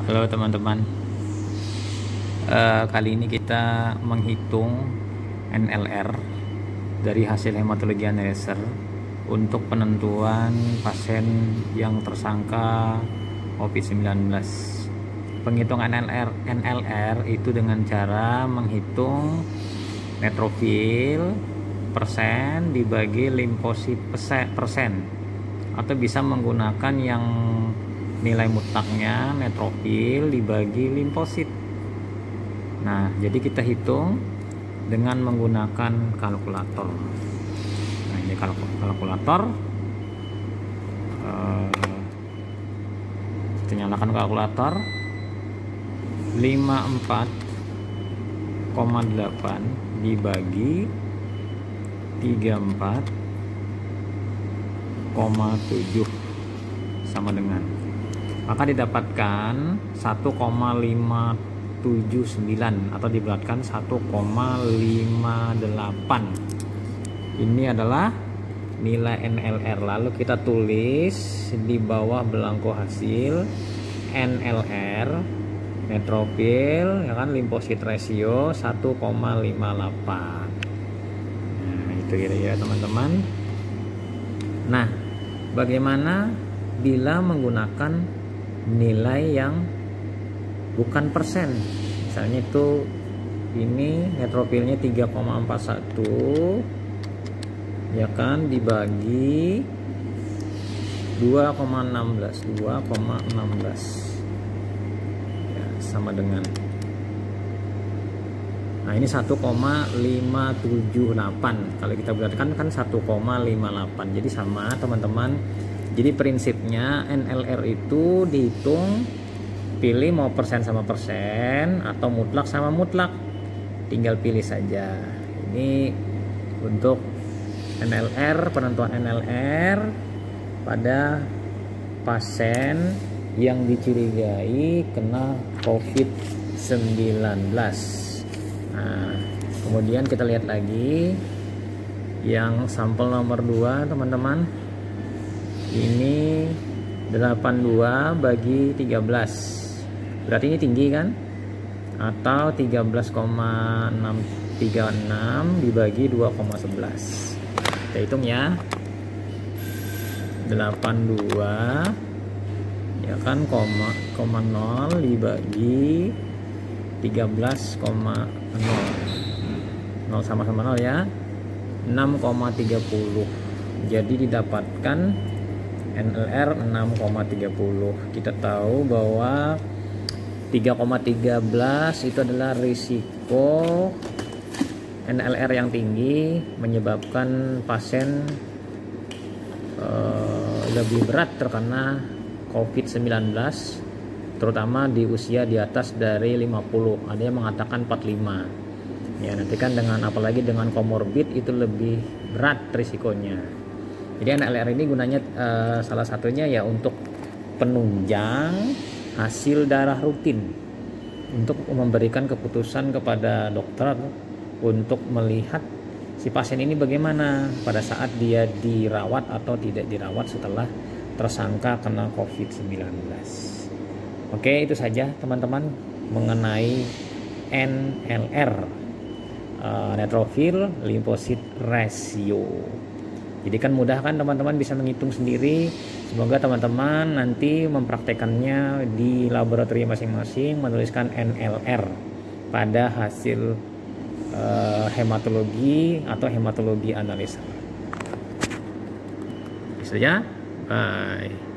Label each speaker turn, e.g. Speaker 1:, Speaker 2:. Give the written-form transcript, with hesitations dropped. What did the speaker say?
Speaker 1: Halo teman-teman. Kali ini kita menghitung NLR dari hasil hematologi analyzer untuk penentuan pasien yang tersangka COVID-19. Penghitungan NLR itu dengan cara menghitung neutrofil persen dibagi limfosit persen, atau bisa menggunakan yang nilai mutlaknya neutrofil dibagi limfosit. Nah, jadi kita hitung dengan menggunakan kalkulator. Nah, ini kalkulator. Kita nyalakan kalkulator. 54,8 dibagi 34,7 sama dengan, maka didapatkan 1,579 atau dibulatkan 1,58. Ini adalah nilai NLR. Lalu kita tulis di bawah belangko hasil NLR, neutrofil ya kan, limfosit ratio 1,58. Nah, itu kira-kira teman-teman. Nah, bagaimana bila menggunakan nilai yang bukan persen? Misalnya itu ini neutrofilnya 3,41 ya kan, dibagi 2,16 ya, sama dengan, nah ini 1,578. Kalau kita bulatkan kan 1,58. Jadi sama teman-teman. Jadi prinsipnya NLR itu dihitung, pilih mau persen sama persen atau mutlak sama mutlak, tinggal pilih saja. Ini untuk NLR, penentuan NLR pada pasien yang dicurigai kena COVID-19. Nah, kemudian kita lihat lagi yang sampel nomor 2 teman-teman. Ini 82 bagi 13, berarti ini tinggi kan, atau 13,636 dibagi 2,11. Kita hitung ya, 82 ya kan, 0 dibagi 13,0, 0 sama-sama 0 ya, 6,30. jadi didapatkan NLR 6,30. Kita tahu bahwa 3,13 itu adalah risiko NLR yang tinggi menyebabkan pasien lebih berat terkena COVID-19, terutama di usia di atas dari 50. Ada yang mengatakan 45. Ya, nanti kan dengan apalagi dengan komorbid itu lebih berat risikonya. Jadi NLR ini gunanya salah satunya ya untuk penunjang hasil darah rutin, untuk memberikan keputusan kepada dokter untuk melihat si pasien ini bagaimana pada saat dia dirawat atau tidak dirawat setelah tersangka kena COVID-19. Oke, itu saja teman-teman mengenai NLR, neutrofil limfosit ratio. Jadi kan mudah kan teman-teman, bisa menghitung sendiri. Semoga teman-teman nanti mempraktekannya di laboratorium masing-masing, menuliskan NLR pada hasil hematologi atau hematologi analisa. Bisa ya? Bye.